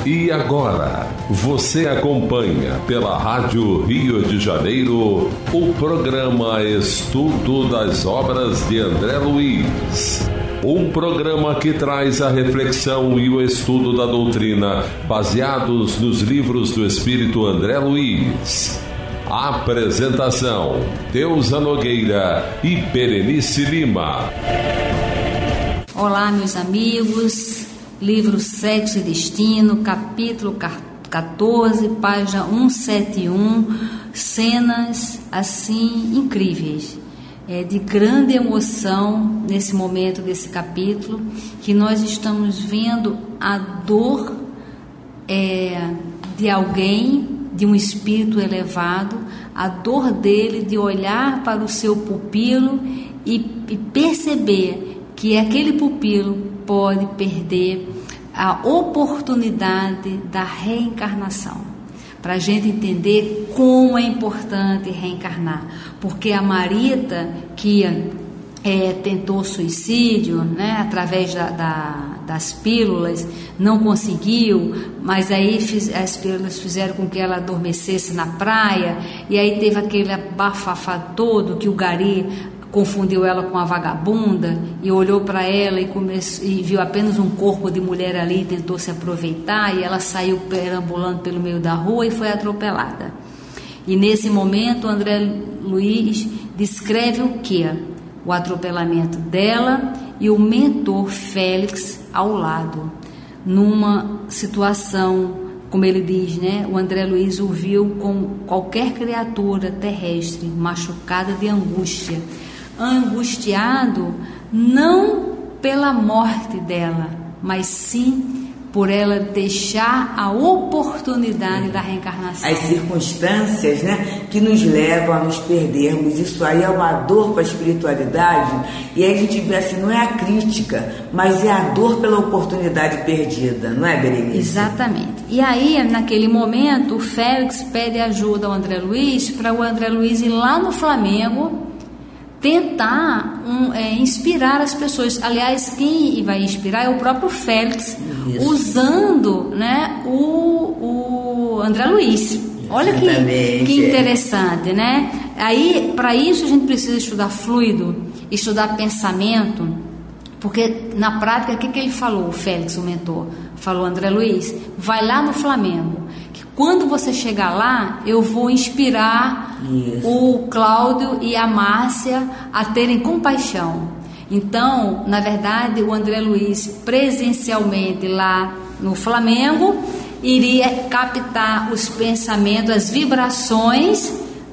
E agora, você acompanha pela Rádio Rio de Janeiro o programa Estudo das Obras de André Luiz. Um programa que traz a reflexão e o estudo da doutrina baseados nos livros do Espírito André Luiz. Apresentação: Deusa Nogueira e Berenice Lima. Olá, meus amigos. Livro Sexo e Destino, capítulo 14, página 171. Cenas assim incríveis. É de grande emoção nesse momento desse capítulo, que nós estamos vendo a dor de alguém, de um espírito elevado, a dor dele de olhar para o seu pupilo e perceber que aquele pupilo pode perder a oportunidade da reencarnação. Para a gente entender como é importante reencarnar, porque a Marita, que tentou suicídio, né, através das pílulas, não conseguiu, mas aí as pílulas fizeram com que ela adormecesse na praia, e aí teve aquele bafafá todo que o gari confundiu ela com a vagabunda e olhou para ela e viu apenas um corpo de mulher ali, tentou se aproveitar, e ela saiu perambulando pelo meio da rua e foi atropelada. E nesse momento André Luiz descreve o que? O atropelamento dela e o mentor Félix ao lado, numa situação, como ele diz, né? O André Luiz o viu como qualquer criatura terrestre machucada de angústia, angustiado não pela morte dela, mas sim por ela deixar a oportunidade da reencarnação. As circunstâncias, né, que nos levam a nos perdermos, isso aí é uma dor para a espiritualidade, e aí a gente vê assim, não é a crítica, mas é a dor pela oportunidade perdida, não é, Berenice? Exatamente. E aí, naquele momento, o Félix pede ajuda ao André Luiz, para o André Luiz ir lá no Flamengo tentar inspirar as pessoas. Aliás, quem vai inspirar é o próprio Félix, isso, usando, né, o André Luiz. Olha que interessante, né? Aí, para isso, a gente precisa estudar fluido, estudar pensamento, porque na prática, o que ele falou, o Félix, o mentor? Falou: André Luiz, vai lá no Flamengo, que quando você chegar lá, eu vou inspirar o Cláudio e a Márcia a terem compaixão. Então, na verdade, o André Luiz, presencialmente lá no Flamengo, iria captar os pensamentos, as vibrações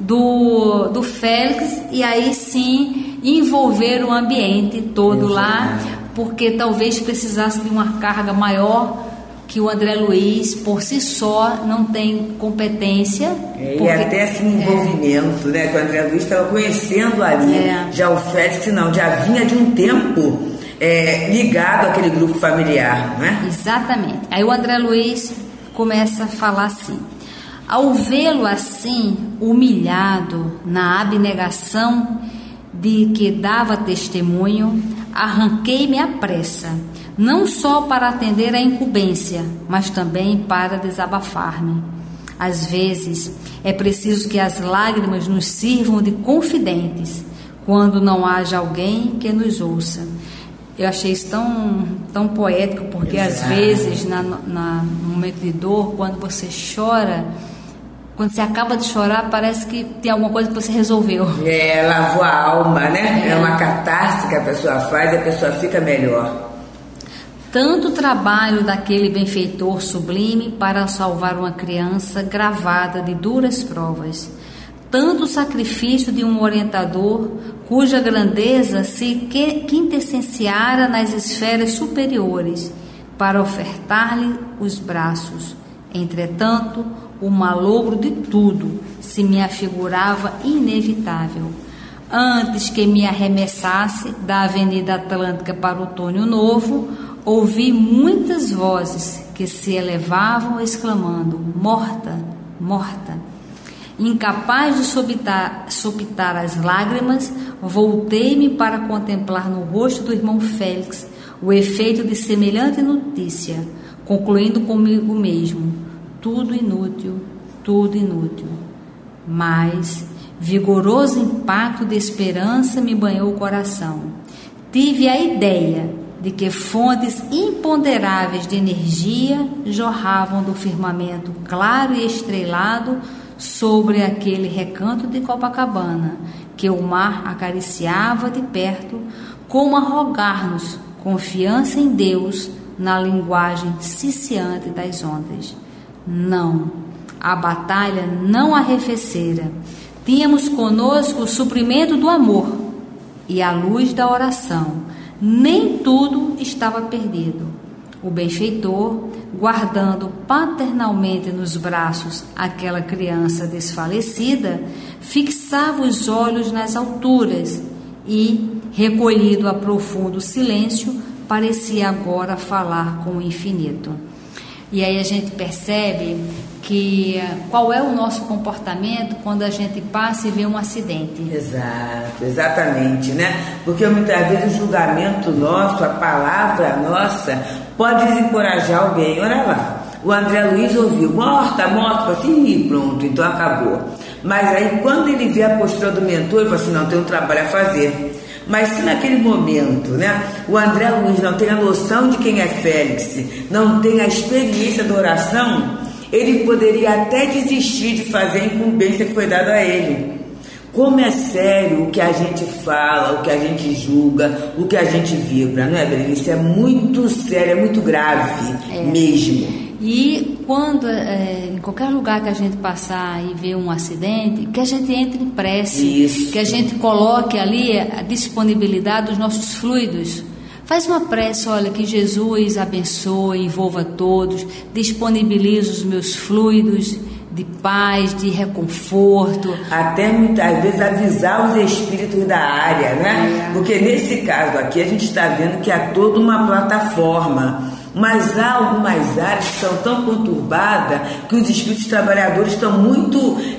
do Félix, e aí sim envolver o ambiente todo lá, porque talvez precisasse de uma carga maior que o André Luiz, por si só, não tem competência. E até assim, envolvimento, né? Que o André Luiz estava conhecendo ali. Já o Félix, não, já vinha de um tempo ligado àquele grupo familiar, né? Exatamente. Aí o André Luiz começa a falar assim: ao vê-lo assim, humilhado, na abnegação de que dava testemunho, arranquei-me à pressa, não só para atender à incumbência, mas também para desabafar-me. Às vezes, é preciso que as lágrimas nos sirvam de confidentes, quando não haja alguém que nos ouça. Eu achei isso tão poético, porque às vezes, no momento de dor, quando você chora, quando você acaba de chorar, parece que tem alguma coisa que você resolveu. Lavou a alma, né? É uma catarse que a pessoa faz e a pessoa fica melhor. Tanto trabalho daquele benfeitor sublime para salvar uma criança gravada de duras provas, tanto sacrifício de um orientador cuja grandeza se quintessenciara nas esferas superiores para ofertar-lhe os braços. Entretanto, o malogro de tudo se me afigurava inevitável. Antes que me arremessasse da Avenida Atlântica para o Túnel Novo, ouvi muitas vozes que se elevavam exclamando: morta, morta. Incapaz de sopitar as lágrimas, voltei-me para contemplar no rosto do irmão Félix o efeito de semelhante notícia. concluindo comigo mesmo: tudo inútil, tudo inútil. Mas vigoroso impacto de esperança me banhou o coração. Tive a ideia de que fontes imponderáveis de energia jorravam do firmamento claro e estrelado sobre aquele recanto de Copacabana, que o mar acariciava de perto, como a rogar-nos confiança em Deus na linguagem ciciante das ondas. Não, a batalha não arrefecera. Tínhamos conosco o suprimento do amor e a luz da oração. Nem tudo estava perdido. O benfeitor, guardando paternalmente nos braços aquela criança desfalecida, fixava os olhos nas alturas e, recolhido a profundo silêncio, parecia agora falar com o infinito. E aí a gente percebe que qual é o nosso comportamento quando a gente passa e vê um acidente. Exato, exatamente, né? Porque muitas vezes o julgamento nosso, a palavra nossa, pode desencorajar alguém. Olha lá, o André Luiz ouviu, morta, falou assim, e pronto, então acabou. Mas aí quando ele vê a postura do mentor, ele fala assim, não, tem um trabalho a fazer. Mas se naquele momento, né, o André Luiz não tem a noção de quem é Félix, não tem a experiência da oração, ele poderia até desistir de fazer a incumbência que foi dada a ele. Como é sério o que a gente fala, o que a gente julga, o que a gente vibra, não é, Berenice? Isso é muito sério, é muito grave mesmo. E quando, em qualquer lugar que a gente passar e ver um acidente, que a gente entre em prece, Isso. Que a gente coloque ali a disponibilidade dos nossos fluidos. Faz uma prece, olha, que Jesus abençoe, envolva todos, disponibilize os meus fluidos de paz, de reconforto. Até muitas vezes avisar os espíritos da área, né? Porque nesse caso aqui a gente está vendo que há toda uma plataforma. Mas há algumas áreas que são tão conturbadas que os espíritos trabalhadores estão muito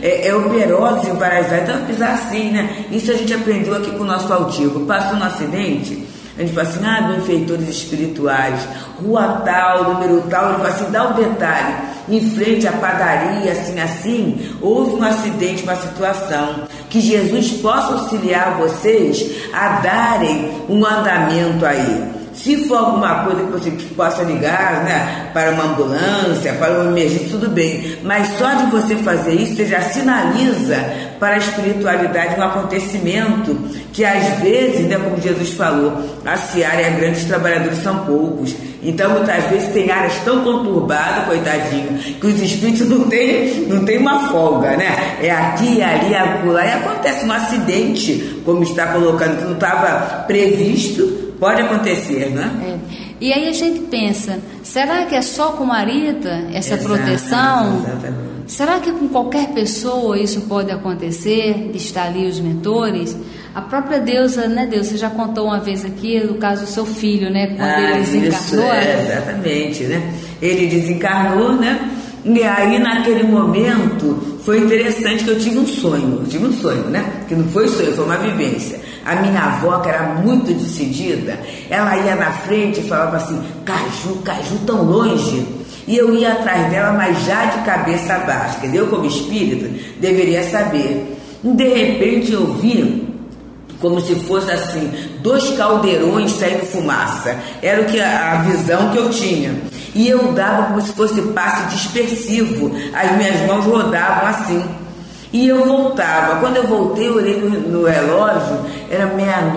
operosos em várias áreas. Então, avisar assim, né? Isso a gente aprendeu aqui com o nosso altivo. Passou um acidente, a gente fala assim, benfeitores espirituais, rua tal, número tal, ele fala assim, dá o detalhe, em frente à padaria, assim, houve um acidente, uma situação, que Jesus possa auxiliar vocês a darem um andamento aí. Se for alguma coisa que você possa ligar, né, para uma ambulância, para uma emergência, tudo bem. Mas só de você fazer isso, você já sinaliza para a espiritualidade um acontecimento que às vezes, né, como Jesus falou, a seara é grande, os trabalhadores são poucos. Então, muitas vezes tem áreas tão conturbadas, coitadinho, que os espíritos não tem uma folga, né? É aqui, ali, acolá, e acontece um acidente, como está colocando, que não estava previsto. Pode acontecer, né? E aí a gente pensa, será que é só com Marita essa proteção? Exatamente. Será que com qualquer pessoa isso pode acontecer, de estar ali os mentores? A própria deusa, né, Deus, você já contou uma vez aqui do caso do seu filho, né? Quando ele desencarnou. Exatamente, né? Ele desencarnou, né? E aí naquele momento foi interessante que eu tive um sonho, né? Que não foi sonho, foi uma vivência. A minha avó, que era muito decidida, ela ia na frente e falava assim, caju tão longe. E eu ia atrás dela, mas já de cabeça baixa. Quer dizer, eu como espírito deveria saber. E de repente eu vi como se fosse assim, 2 caldeirões saindo fumaça. Era o que a visão que eu tinha. E eu dava como se fosse passe dispersivo. As minhas mãos rodavam assim. E eu voltava. Quando eu voltei, eu olhei no relógio, era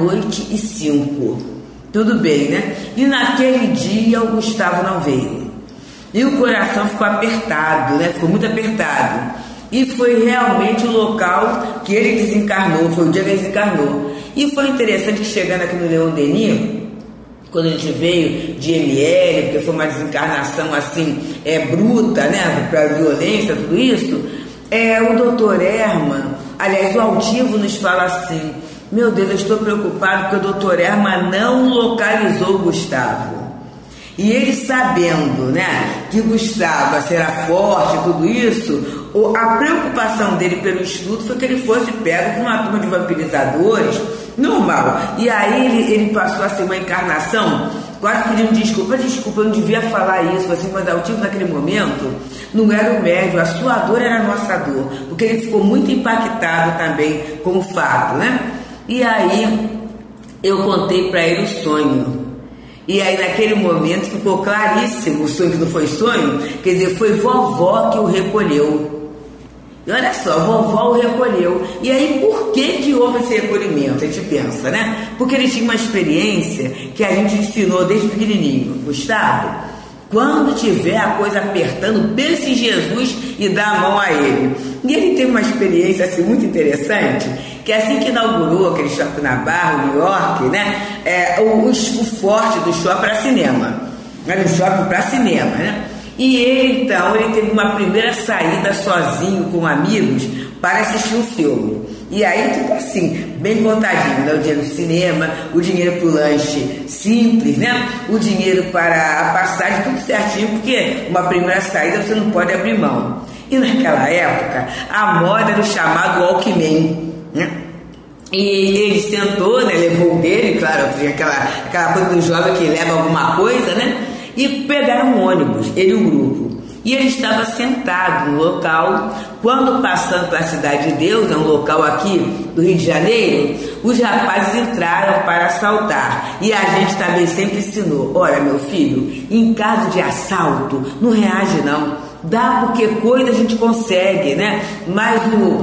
00:05. Tudo bem, né? E naquele dia o Gustavo não veio. E o coração ficou apertado, né? Ficou muito apertado. E foi realmente o local que ele desencarnou, foi o dia que ele desencarnou. E foi interessante que chegando aqui no Leon Denis, quando a gente veio de ML, porque foi uma desencarnação assim, bruta, né? Para violência, tudo isso. O doutor Herman, aliás, o altivo nos fala assim, meu Deus, eu estou preocupado porque o doutor Herman não localizou o Gustavo. E ele sabendo, né, que Gustavo será forte, tudo isso, a preocupação dele pelo estudo foi que ele fosse pego por uma turma de vampirizadores, normal. E aí ele passou a ser uma encarnação quase pedindo desculpa, eu não devia falar isso, assim, mas o tipo naquele momento não era o médium, a sua dor era a nossa dor, porque ele ficou muito impactado também com o fato, né? E aí eu contei para ele o sonho. E aí naquele momento ficou claríssimo o sonho, que não foi sonho, quer dizer, foi vovó que o recolheu. E olha só, a vovó o recolheu. E aí, por que houve esse recolhimento? A gente pensa, né? Porque ele tinha uma experiência que a gente ensinou desde pequenininho. Gustavo, quando tiver a coisa apertando, pense em Jesus e dá a mão a ele. E ele teve uma experiência assim, muito interessante, que assim que inaugurou aquele shopping na Barra, New York, né? O forte do shopping para cinema. Era um shopping para cinema, né? E ele, então, teve uma primeira saída sozinho com amigos para assistir um filme. E aí, tudo assim, bem contadinho, né? O dinheiro do cinema, o dinheiro para o lanche simples, né? O dinheiro para a passagem, tudo certinho, porque uma primeira saída você não pode abrir mão. E naquela época, a moda era o chamado Walkman, né? E ele sentou, né? Levou o dele, claro, aquela coisa do jovem que leva alguma coisa, né? E pegaram um ônibus, ele e o grupo. E ele estava sentado no local. Quando passando para a Cidade de Deus, é um local aqui do Rio de Janeiro, os rapazes entraram para assaltar. E a gente também sempre ensinou: olha, meu filho, em caso de assalto, não reage não. Dá, porque coisa a gente consegue, né? Mas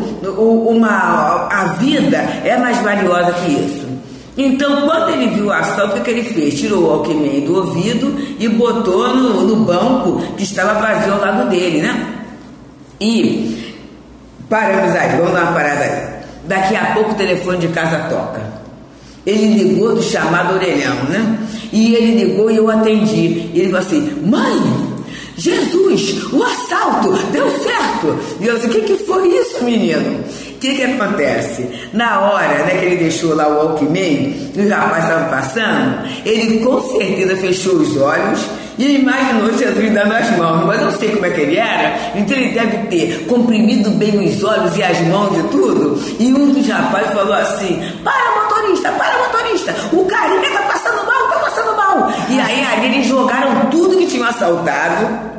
a vida é mais valiosa que isso. Então, quando ele viu o assalto, o que ele fez? Tirou o Walkman do ouvido e botou no banco que estava vazio ao lado dele, né? E paramos aí, vamos dar uma parada aí. Daqui a pouco o telefone de casa toca. Ele ligou do chamado orelhão, né? E ele ligou e eu atendi. E ele falou assim: mãe, Jesus, o assalto, deu certo. E eu disse: o que foi isso, menino? O que acontece? Na hora, né, que ele deixou lá o Walkman e os rapazes estavam passando, ele com certeza fechou os olhos e imaginou Jesus dando as mãos. Mas eu não sei como é que ele era, então ele deve ter comprimido bem os olhos e as mãos e tudo. E um dos rapazes falou assim: para motorista, o carinha tá passando mal. E aí eles jogaram tudo que tinham assaltado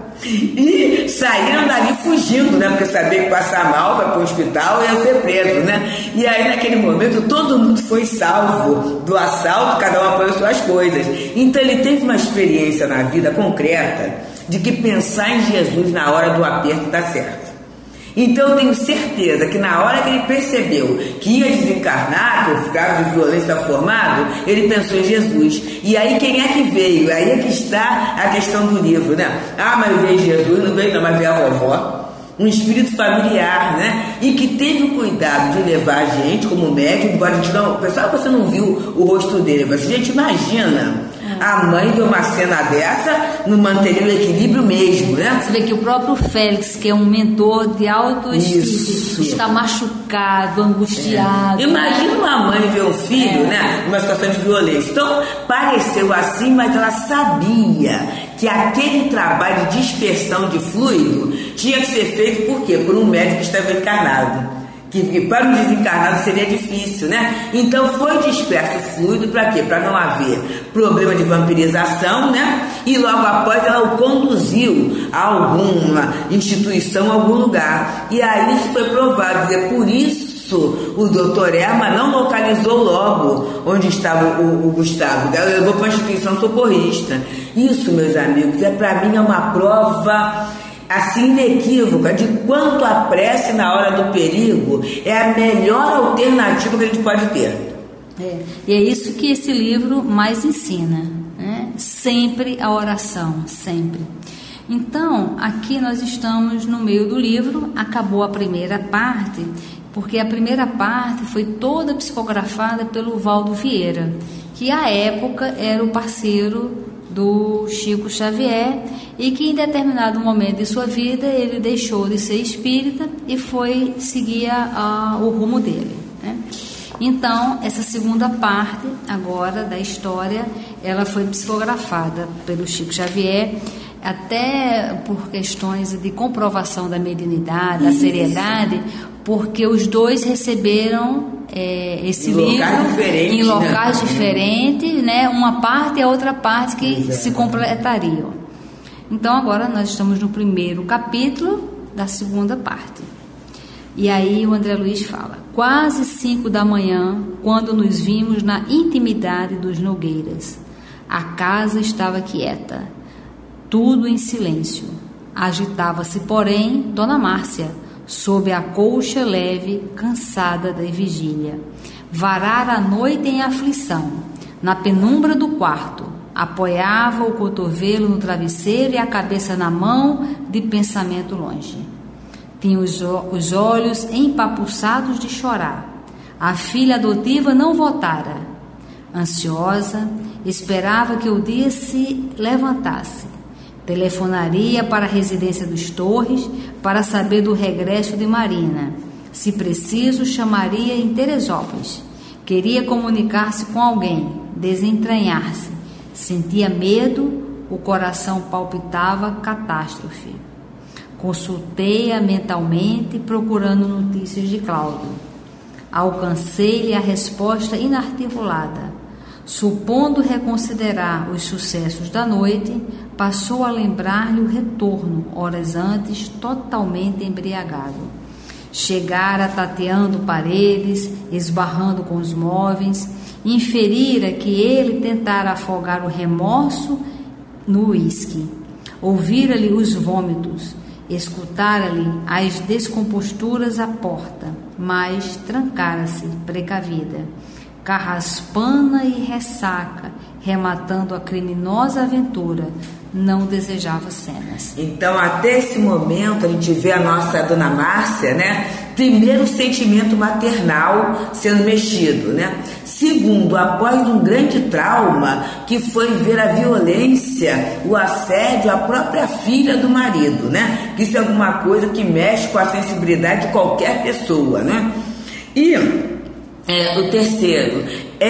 e saíram dali fugindo, né? Porque sabia que passar mal, vai para o hospital e ia ser preso, né? E aí naquele momento todo mundo foi salvo do assalto, cada um apoiou suas coisas. Então ele teve uma experiência na vida concreta de que pensar em Jesus na hora do aperto dá certo. Então eu tenho certeza que na hora que ele percebeu que ia desencarnar, que o grau de violência estava formado, ele pensou em Jesus. E aí quem é que veio? Aí é que está a questão do livro, né? Ah, mas veio Jesus, não veio não, mas veio a vovó. Um espírito familiar, né? E que teve o cuidado de levar a gente como médium, embora a gente não... Pessoal, você não viu o rosto dele, mas gente, imagina... A mãe vê uma cena dessa, não manteria o equilíbrio mesmo, né? Você vê que o próprio Félix, que é um mentor de autoestima, está machucado, angustiado. Imagina uma mãe ver um filho, né, numa situação de violência. Então, pareceu assim, mas ela sabia que aquele trabalho de dispersão de fluido tinha que ser feito por quê? Por um médico que estava encarnado. Que para um desencarnado seria difícil, né? Então foi disperso o fluido para quê? Para não haver problema de vampirização, né? E logo após ela o conduziu a alguma instituição, a algum lugar. E aí isso foi provado. Por isso o doutor Erma não localizou logo onde estava o Gustavo. Ela levou para a instituição socorrista. Isso, meus amigos, para mim é uma prova assim inequívoca de quanto a prece na hora do perigo é a melhor alternativa que a gente pode ter. E é isso que esse livro mais ensina, né? Sempre a oração, sempre. Então, aqui nós estamos no meio do livro, acabou a primeira parte, porque a primeira parte foi toda psicografada pelo Valdo Vieira, que à época era o parceiro do Chico Xavier e que em determinado momento de sua vida ele deixou de ser espírita e foi seguir o rumo dele, né? Então essa segunda parte agora da história ela foi psicografada pelo Chico Xavier, até por questões de comprovação da mediunidade, da seriedade, porque os dois receberam esse livro em locais diferentes, né? Uma parte e a outra parte que se completariam. Então agora nós estamos no primeiro capítulo da segunda parte. E aí o André Luiz fala: quase 5 da manhã, quando nos vimos na intimidade dos Nogueiras. A casa estava quieta, tudo em silêncio. Agitava-se, porém, Dona Márcia, sob a colcha leve, cansada da vigília. Varara a noite em aflição. Na penumbra do quarto, apoiava o cotovelo no travesseiro e a cabeça na mão, de pensamento longe. Tinha os olhos empapuçados de chorar. A filha adotiva não voltara. Ansiosa, esperava que o dia se levantasse. Telefonaria para a residência dos Torres para saber do regresso de Marina. Se preciso, chamaria em Teresópolis. Queria comunicar-se com alguém, desentranhar-se. Sentia medo, o coração palpitava catástrofe. Consultei-a mentalmente, procurando notícias de Cláudio. Alcancei-lhe a resposta inarticulada. Supondo reconsiderar os sucessos da noite, passou a lembrar-lhe o retorno, horas antes, totalmente embriagado. Chegara tateando paredes, esbarrando com os móveis, inferira que ele tentara afogar o remorso no uísque. Ouvira-lhe os vômitos, escutara-lhe as descomposturas à porta, mas trancara-se, precavida. Carraspana e ressaca, rematando a criminosa aventura, não desejava cenas. Então, até esse momento, a gente vê a nossa Dona Márcia, né? Primeiro, o sentimento maternal sendo mexido, né? Segundo, após um grande trauma, que foi ver a violência, o assédio à própria filha do marido, né? Que isso é alguma coisa que mexe com a sensibilidade de qualquer pessoa, né? E o terceiro,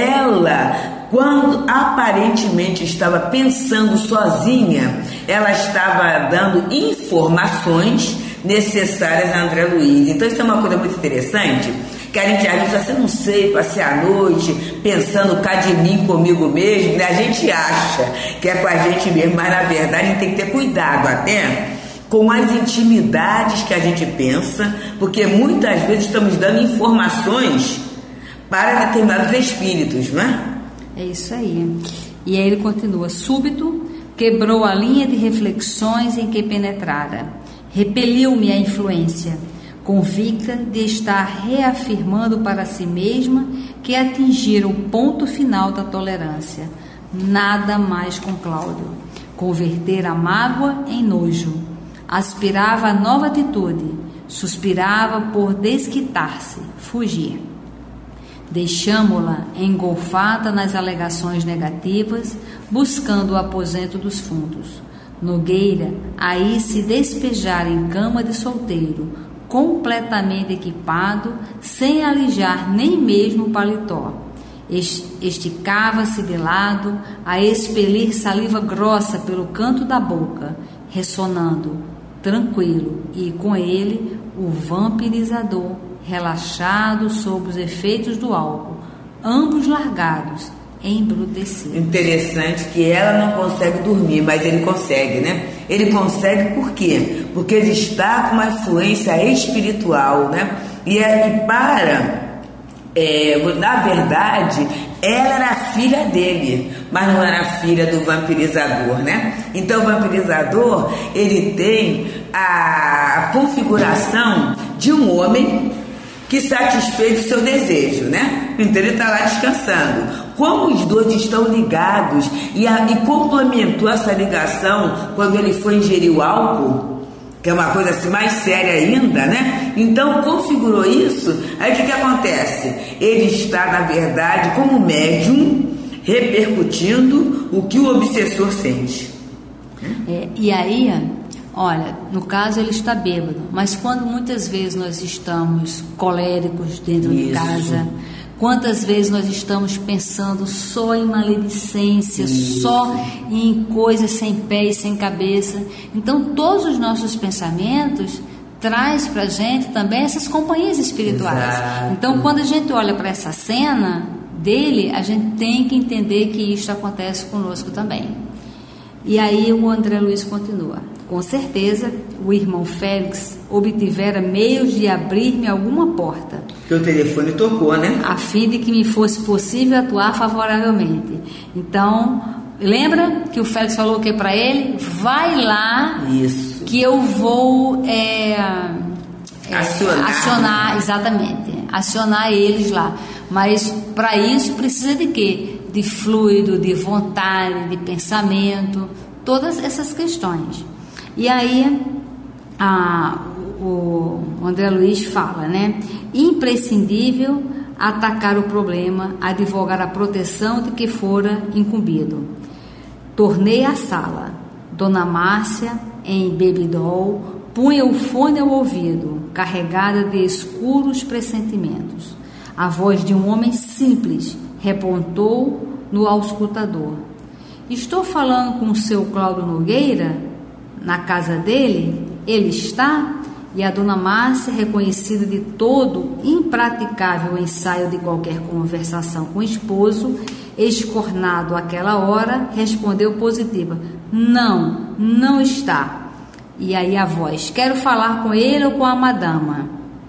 ela, quando aparentemente estava pensando sozinha, ela estava dando informações necessárias a André Luiz. Então isso é uma coisa muito interessante, que a gente às vezes assim, não sei, passei a noite pensando cá de mim comigo mesmo, né? A gente acha que é com a gente mesmo, mas na verdade a gente tem que ter cuidado até com as intimidades que a gente pensa, porque muitas vezes estamos dando informações para determinados espíritos, né? É isso aí. E aí ele continua: súbito, quebrou a linha de reflexões em que penetrara. Repeliu-me a influência, convicta de estar reafirmando para si mesma que atingira o ponto final da tolerância. Nada mais com Cláudio. Converter a mágoa em nojo. Aspirava a nova atitude. Suspirava por desquitar-se, fugir. Deixamo-la engolfada nas alegações negativas, buscando o aposento dos fundos. Nogueira aí se despejara em cama de solteiro, completamente equipado, sem alijar nem mesmo o paletó. Esticava-se de lado, a expelir saliva grossa pelo canto da boca, ressonando, tranquilo, e com ele o vampirizador, relaxado sob os efeitos do álcool, ambos largados, embrutecidos. Interessante que ela não consegue dormir, mas ele consegue, né? Ele consegue por quê? Porque ele está com uma influência espiritual, né? Na verdade, ela era filha dele, mas não era filha do vampirizador, né? Então o vampirizador, ele tem a configuração de um homem que satisfez o seu desejo, né? Então ele está lá descansando. Como os dois estão ligados e complementou essa ligação quando ele foi ingerir o álcool, que é uma coisa assim mais séria ainda, né? Então configurou isso. Aí o que acontece? Ele está, na verdade, como médium, repercutindo o que o obsessor sente. E aí, olha, no caso ele está bêbado, mas quando muitas vezes nós estamos coléricos dentro de casa, quantas vezes nós estamos pensando só em maledicência, só em coisas sem pé e sem cabeça. Então todos os nossos pensamentos traz para a gente também essas companhias espirituais. Exato. Então, quando a gente olha para essa cena dele, a gente tem que entender que isso acontece conosco também. E aí o André Luiz continua: com certeza o irmão Félix obtivera meios de abrir-me alguma porta, que o telefone tocou, né? a fim de que me fosse possível atuar favoravelmente. Então, lembra que o Félix falou o que para ele? Vai lá, Isso. que eu vou Acionar. Exatamente, acionar eles lá. Mas para isso precisa de quê? De fluido, de vontade, de pensamento, todas essas questões. E aí o André Luiz fala, né? Imprescindível atacar o problema, advogar a proteção de que fora incumbido. Tornei à sala. Dona Márcia, em bebidol, punha o fone ao ouvido, carregada de escuros pressentimentos. A voz de um homem simples repontou no auscultador. Estou falando com o seu Cláudio Nogueira? Na casa dele? Ele está? E a Dona Márcia, reconhecida de todo impraticável ensaio de qualquer conversação com o esposo, escornado àquela hora, respondeu positiva: não, não está. E aí a voz: quero falar com ele ou com a madama?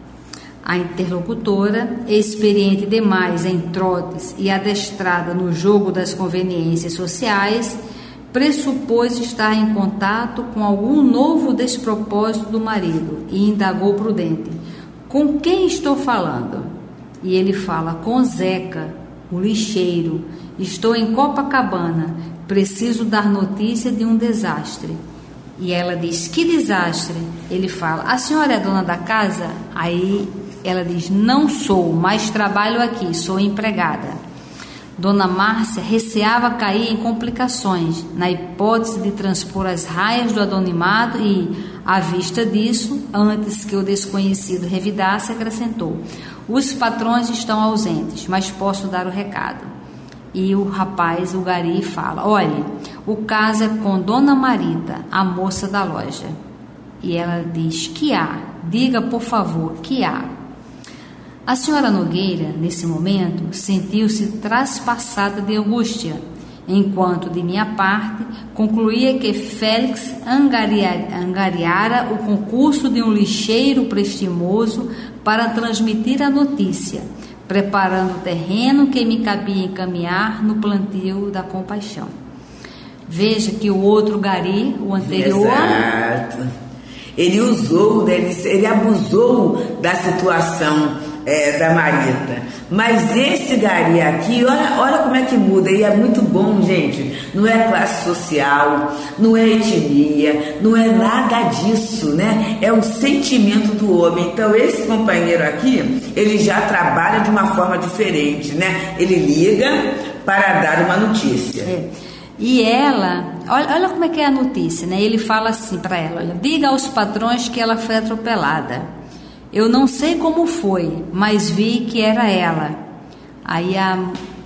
A interlocutora, experiente demais em trotes e adestrada no jogo das conveniências sociais, pressupôs estar em contato com algum novo despropósito do marido e indagou prudente: com quem estou falando? E ele fala: com Zeca, o lixeiro. Estou em Copacabana, preciso dar notícia de um desastre. E ela diz: que desastre? Ele fala: a senhora é dona da casa? Aí ela diz: não sou, mas trabalho aqui, sou empregada. Dona Márcia receava cair em complicações, na hipótese de transpor as raias do anonimato e, à vista disso, antes que o desconhecido revidasse, acrescentou: os patrões estão ausentes, mas posso dar o recado. E o rapaz, o gari, fala: olhe, o caso é com Dona Marita, a moça da loja. E ela diz: que há? Diga, por favor, que há? A senhora Nogueira, nesse momento, sentiu-se traspassada de angústia, enquanto, de minha parte, concluía que Félix angariara o concurso de um lixeiro prestimoso para transmitir a notícia, preparando o terreno que me cabia encaminhar no plantio da compaixão. Veja que o outro gari, o anterior... Exato. Ele usou, ele abusou da situação da Marita. Mas esse gari aqui, olha como é que muda. E é muito bom, gente. Não é classe social, não é etnia, não é nada disso, né? É o sentimento do homem. Então esse companheiro aqui, ele já trabalha de uma forma diferente, né? Ele liga para dar uma notícia. E ela, olha como é que é a notícia, né? Ele fala assim para ela: olha, diga aos patrões que ela foi atropelada. Eu não sei como foi, mas vi que era ela. Aí a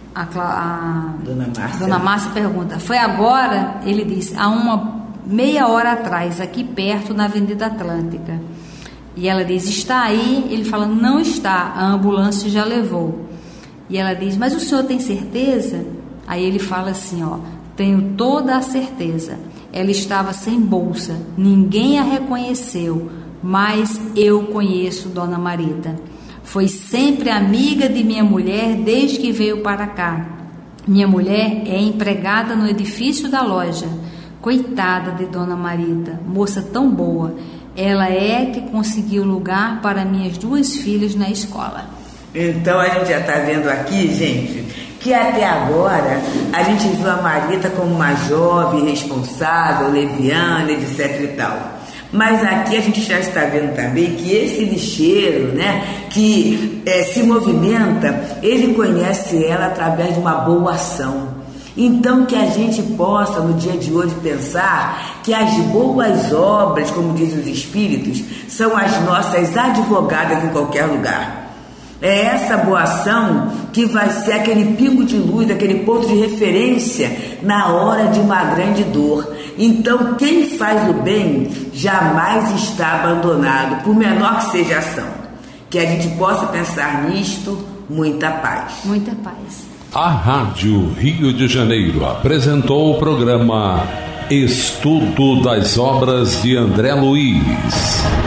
Dona Márcia pergunta: foi agora? Ele diz: há uma meia hora atrás, aqui perto na Avenida Atlântica. E ela diz: está aí? Ele fala: não está, a ambulância já levou. E ela diz: mas o senhor tem certeza? Aí ele fala assim: ó, tenho toda a certeza. Ela estava sem bolsa, ninguém a reconheceu, mas eu conheço Dona Marita. Foi sempre amiga de minha mulher desde que veio para cá. Minha mulher é empregada no edifício da loja. Coitada de Dona Marita, moça tão boa. Ela é que conseguiu lugar para minhas duas filhas na escola. Então a gente já está vendo aqui, gente, que até agora a gente viu a Marita como uma jovem, responsável, leviana, etc e tal. Mas aqui a gente já está vendo também que esse lixeiro, né, que se movimenta, ele conhece ela através de uma boa ação. Então que a gente possa no dia de hoje pensar que as boas obras, como dizem os espíritos, são as nossas advogadas em qualquer lugar. É essa boa ação que vai ser aquele pingo de luz, aquele ponto de referência na hora de uma grande dor. Então, quem faz o bem jamais está abandonado, por menor que seja a ação. Que a gente possa pensar nisto, muita paz. Muita paz. A Rádio Rio de Janeiro apresentou o programa Estudo das Obras de André Luiz.